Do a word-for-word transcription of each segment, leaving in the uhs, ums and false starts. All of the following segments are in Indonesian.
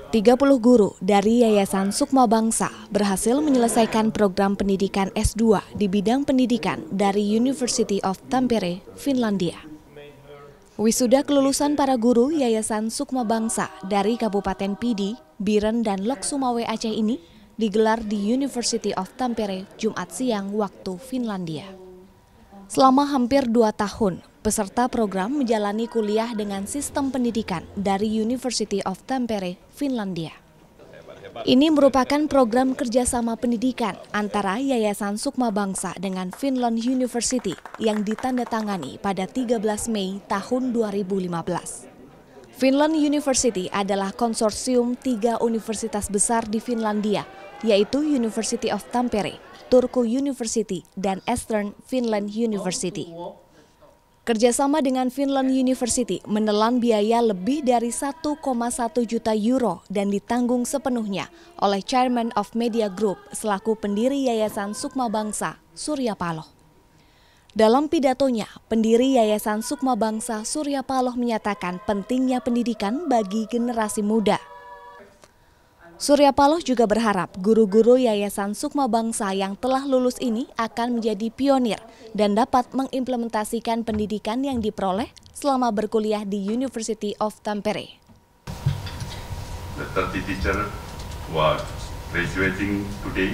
tiga puluh guru dari Yayasan Sukma Bangsa berhasil menyelesaikan program pendidikan S dua di bidang pendidikan dari University of Tampere, Finlandia. Wisuda kelulusan para guru Yayasan Sukma Bangsa dari Kabupaten Pidi, Biren, dan Lok Sumawe Aceh ini digelar di University of Tampere Jumat siang waktu Finlandia. Selama hampir dua tahun, peserta program menjalani kuliah dengan sistem pendidikan dari University of Tampere, Finlandia. Ini merupakan program kerjasama pendidikan antara Yayasan Sukma Bangsa dengan Finland University yang ditandatangani pada tiga belas Mei tahun dua ribu lima belas. Finland University adalah konsorsium tiga universitas besar di Finlandia, yaitu University of Tampere, Turku University, dan Eastern Finland University. Kerjasama dengan Finland University menelan biaya lebih dari satu koma satu juta euro dan ditanggung sepenuhnya oleh Chairman of Media Group selaku pendiri Yayasan Sukma Bangsa, Surya Paloh. Dalam pidatonya, pendiri Yayasan Sukma Bangsa, Surya Paloh menyatakan pentingnya pendidikan bagi generasi muda. Surya Paloh juga berharap guru-guru Yayasan Sukma Bangsa yang telah lulus ini akan menjadi pionir dan dapat mengimplementasikan pendidikan yang diperoleh selama berkuliah di University of Tampere. The thirty teachers who are graduating today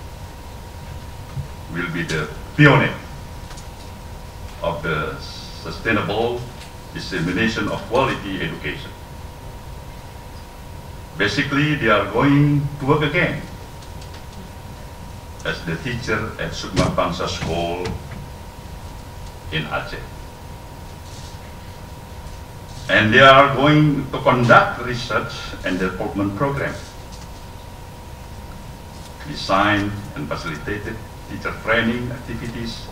will be the pioneer of the sustainable dissemination of quality education. Basically, they are going to work again as the teacher at Sukma Bangsa School in Aceh. And they are going to conduct research and development program, design and facilitated teacher training activities,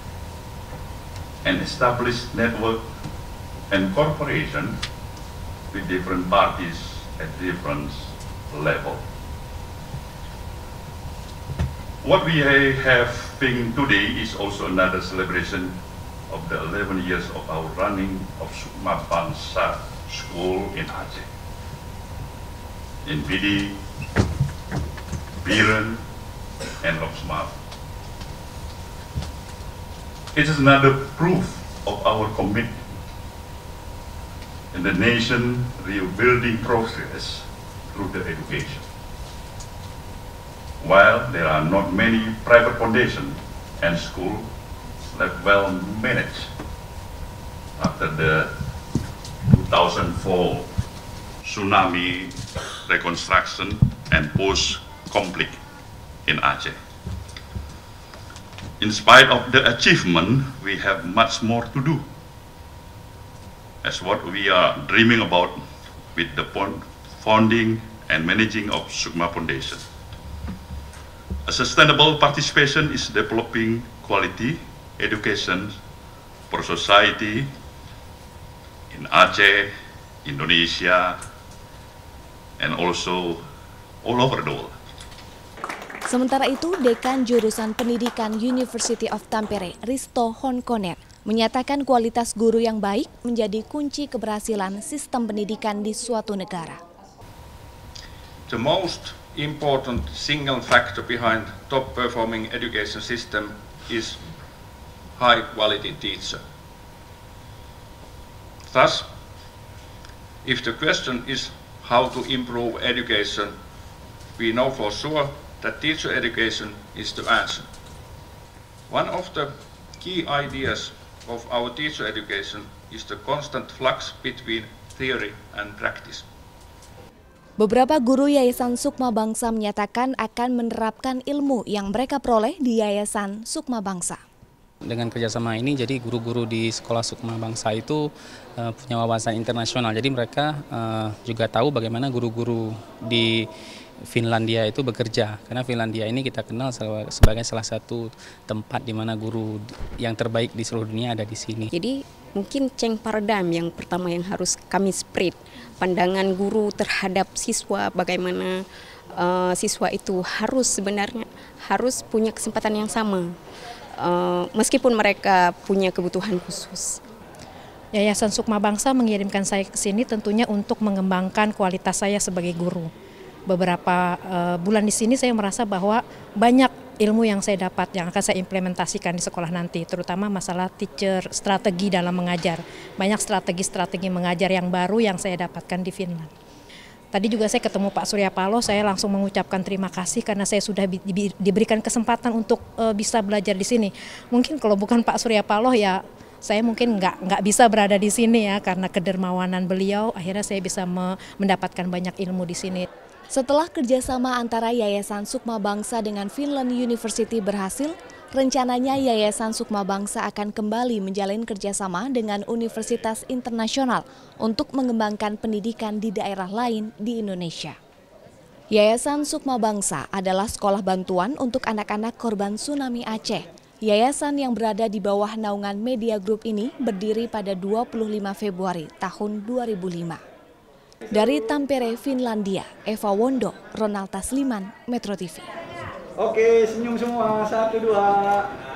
and establish network and cooperation with different parties at different level. What we have been today is also another celebration of the eleven years of our running of Sukma Bangsa School in Aceh, in Pidi, Biren, and Lok Sumawe. It is another proof of our commitment in the nation rebuilding process through the education. While there are not many private foundations and schools that well managed after the two thousand four tsunami reconstruction and post-conflict in Aceh. In spite of the achievement, we have much more to do. As what we are dreaming about with the founding and managing of Sukma Foundation. A sustainable participation is developing quality education for society in Aceh, Indonesia, and also all over the world. Sementara itu, Dekan Jurusan Pendidikan University of Tampere, Risto Honkonen, menyatakan kualitas guru yang baik menjadi kunci keberhasilan sistem pendidikan di suatu negara. The most important single factor behind top performing education system is high quality teacher. Thus, if the question is how to improve education, we know for sure that teacher education is the answer. One of the key ideas of our teacher education is the constant flux between theory and practice. Beberapa guru Yayasan Sukma Bangsa menyatakan akan menerapkan ilmu yang mereka peroleh di Yayasan Sukma Bangsa. Dengan kerjasama ini, jadi guru-guru di sekolah Sukma Bangsa itu uh, punya wawasan internasional. Jadi mereka uh, juga tahu bagaimana guru-guru di Finlandia itu bekerja, karena Finlandia ini kita kenal sebagai salah satu tempat di mana guru yang terbaik di seluruh dunia ada di sini. Jadi mungkin change paradigm yang pertama yang harus kami spread, pandangan guru terhadap siswa, bagaimana uh, siswa itu harus sebenarnya harus punya kesempatan yang sama, uh, meskipun mereka punya kebutuhan khusus. Yayasan Sukma Bangsa mengirimkan saya ke sini tentunya untuk mengembangkan kualitas saya sebagai guru. Beberapa uh, bulan di sini saya merasa bahwa banyak ilmu yang saya dapat yang akan saya implementasikan di sekolah nanti, terutama masalah teacher strategi dalam mengajar. Banyak strategi-strategi mengajar yang baru yang saya dapatkan di Finland. Tadi juga saya ketemu Pak Surya Paloh, saya langsung mengucapkan terima kasih karena saya sudah di, di, diberikan kesempatan untuk uh, bisa belajar di sini. Mungkin kalau bukan Pak Surya Paloh ya saya mungkin nggak nggak bisa berada di sini ya, karena kedermawanan beliau akhirnya saya bisa me, mendapatkan banyak ilmu di sini. Setelah kerjasama antara Yayasan Sukma Bangsa dengan Finland University berhasil, rencananya Yayasan Sukma Bangsa akan kembali menjalin kerjasama dengan universitas internasional untuk mengembangkan pendidikan di daerah lain di Indonesia. Yayasan Sukma Bangsa adalah sekolah bantuan untuk anak-anak korban tsunami Aceh. Yayasan yang berada di bawah naungan Media Group ini berdiri pada dua puluh lima Februari tahun dua ribu lima. Dari Tampere, Finlandia, Eva Wondo, Ronald Tasliman, Metro T V. Oke, senyum semua, satu, dua.